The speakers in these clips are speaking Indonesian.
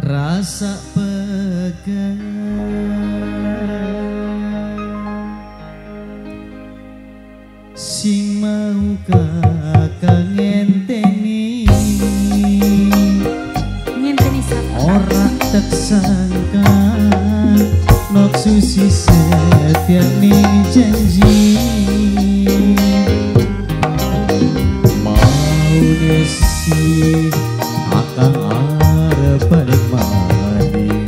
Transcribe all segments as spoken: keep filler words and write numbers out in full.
rasa pegang sing mau kakak ngenteni ngenteni sapa ora tak sangka nok susi setiap nih janji mau desi akan arep balik maning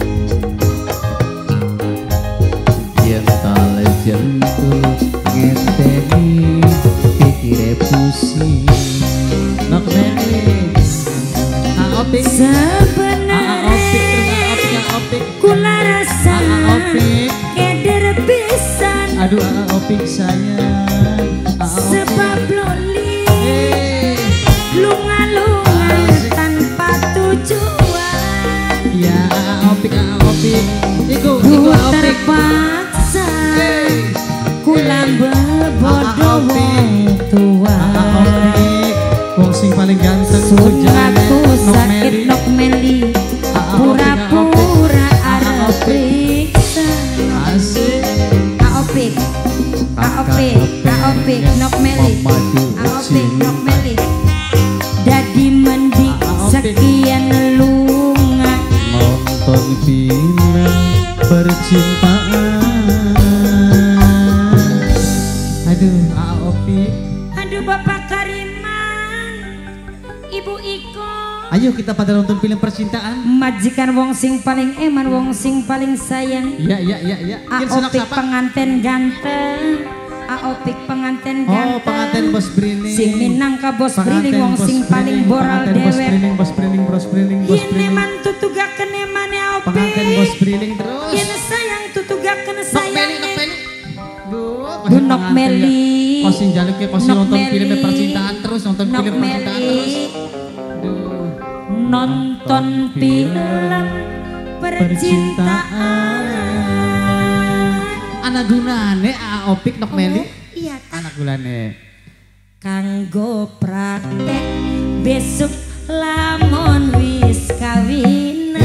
yen tale jentut ngenteni pikire pusing nok nene aopik sebenarnya kula rasa keder pisan aduh aopik sayang sebab loli lunga-lunga tanpa tujuan ya aopik aopik iku iku aopik terpaksa kula bebodo wong tua wong sing paling ganteng sungatku sakit nok meli pura-pura arep periksa asik aopik aopik aopik nok meli aopik nok meli dadi mendik sekian lunga nonton film percintaan aduh aopik aduh Bapak Kariman Ibu Iko ayo kita pada nonton film percintaan majikan wong sing paling eman wong sing paling sayang iya iya iya iya aopik penganten ganteng aopik penganten ganteng oh penganten bos Briling sing minangka bos Briling wong sing paling boral dewek bos Briling bos Briling bos yen neman tutugaken emane aopik penganten bos Briling terus yen sayang tutugaken sayang duh nok meli kok sing jaluk ke kok nonton film percintaan terus nonton film percintaan terus nonton film percintaan anak gunane aopik nok meli iya anak gulane kanggo praktek besok lamun wis kawinan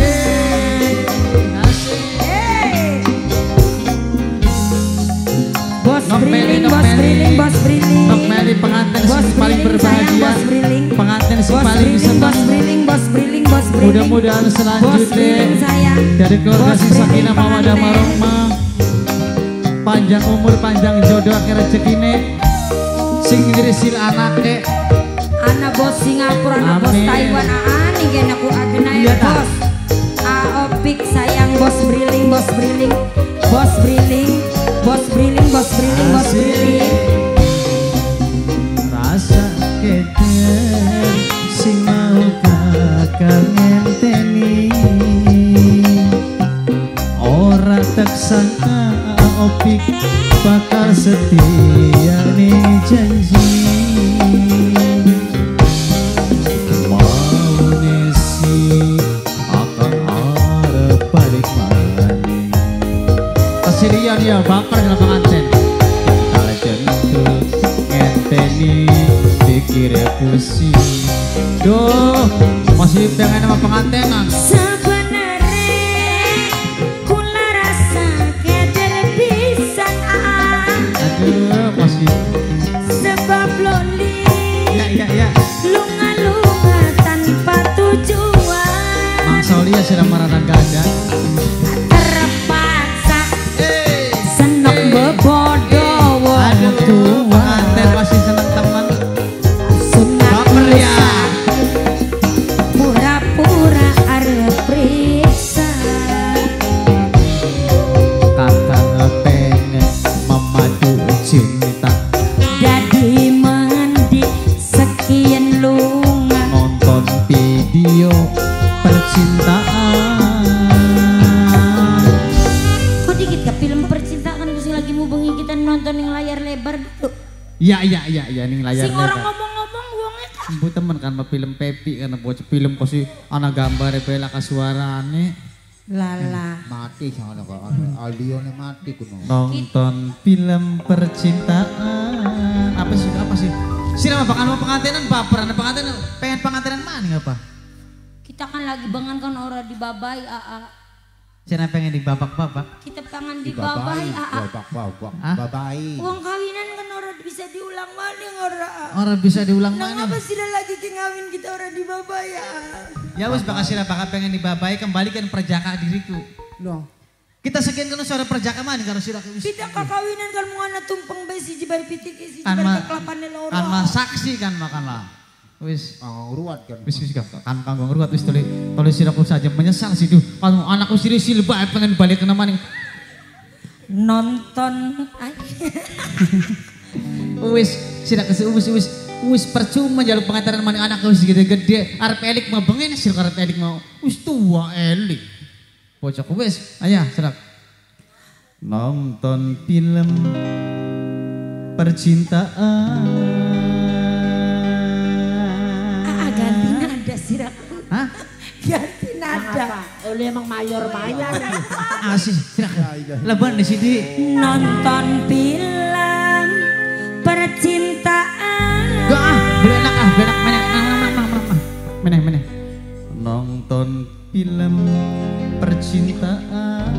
bos Briling bos Briling bos Briling nok meli pengantin sing paling berbahagia pengantin sing paling senang bos Briling bos Briling bos Briling mudah-mudahan selanjutnya dari keluarga sing sakinah mawaddah warahmah panjang umur panjang jodoh akhir rezekine sing ngirisil anake anak bos Singapura anak bos Taiwan ani gen aku agenai bos aopik sayang bos Briling bos Briling bos Briling bos Briling bos Briling bos Briling rasa keder sing mau kakak ngenteni ora tak sangka opik bakal setia nih janji mau nesi akan arep balik maning kesirian ya bakal dalam pengantin kalau jentut ngenteni pikirnya pusing duh masih pengen sama pengantinan sebab lonely ya ya ya lunga-lunga tanpa tujuan Mang Saulia sudah marah gada terpaksa hey, seneng hey. Bebodo wong tua pengantin masih seneng temen sunat ya pura-pura arep periksa kakak ngepengen memadu cinta jadi mandi sekian lunga nonton video percintaan kok dikit ke film percintaan gue lagi mau bengi kita nonton yang layar lebar dulu iya iya iya iya ning layar sing orang ngomong-ngomong wongnya kan bu temen kan film Pepi karena buat film kok si anak gambar bela kasuarane lala mati soalnya kok Aldione mati kuno nonton film percintaan apa sih apa sih sih nama pengantin pengantinan baper anak pengantin pengen pengantinan mana apa kita kan kan lagi bangan kan ora dibabai aa. Cina pengen dibabak-babak. Kita pengen dibabai aa. Babak-babak. Hah? Babai. Uang kawinan kan ora bisa diulang maning ora. Orang bisa diulang Nah mana? ngapa sih lagi ngawin kita ora dibabai aa. Ya wis bakal sila bakal pengen dibabai kembalikan perjaka diriku. Loh. Kita sekian kan suara perjaka mana kalau sudah wis. Kita kakawinan kan mau ana tumpeng bae si jibar pitik si Kan jibar ma- kelapane loro. Kan mah saksi kan makanlah. Wis. Ang ruwat kan. Wis wis kan kanggo ngruat wis tulis tulis siraku saja menyesal sih duh. Kalau anakku siri silba pengen balik ke namanya. Nonton ay. Wis sidak wis wis wis wis percuma jaluk pengantaran maning anak wis gede-gede arep elik mah bengen sir arep elik mau wis tua elik. Bocah wis ayah sidak. Nonton film percintaan. Ah ganti nada siraku. Hah? Ganti nada. Oleh emang mayor-mayor. Asih sidak. Leban di sini. Nonton film percintaan. Gak ah, berenak ah, berenak meneh, meneh, meneh. Nonton film percintaan.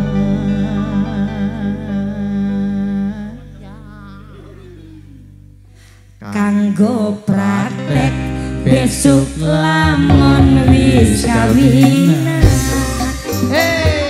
Kanggo praktek besok lamun wis kawinan. Hey,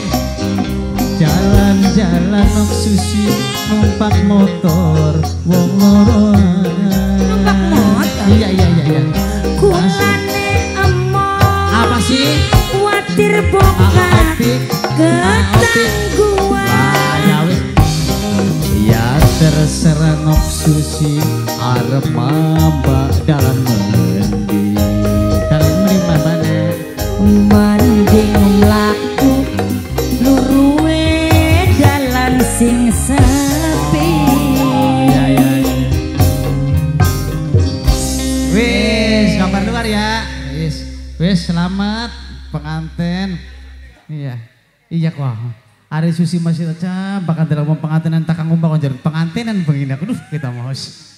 jalan-jalan nok susi numpak motor wong loroan. Numpak motor? Iya iya iya iya. Kulane emoh. Apa sih? Kuatir Ah, bongkar opik. ketangguhan. Ah, ya wis. Ya terserah nok susi arep mamba dalam mendi. Dalam mendi mana? Mending mlaku luruwe dalan sing sepi. Ya ya. Wis, gambar luar ya. Wis, wis selamat pengantin. Iya, iya kok. Ari Susi masih aja bakal dalam pengantinan takang umbak konjer pengantinan begini aku duh kita mau.